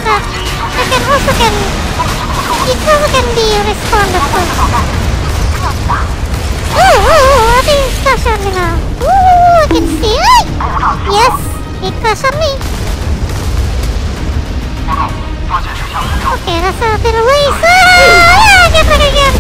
that I can also be responded to. Oh, I think it's crash on me now. I can see it. Yes, it crashed on me. Okay, that's a bit of waste. Get back again.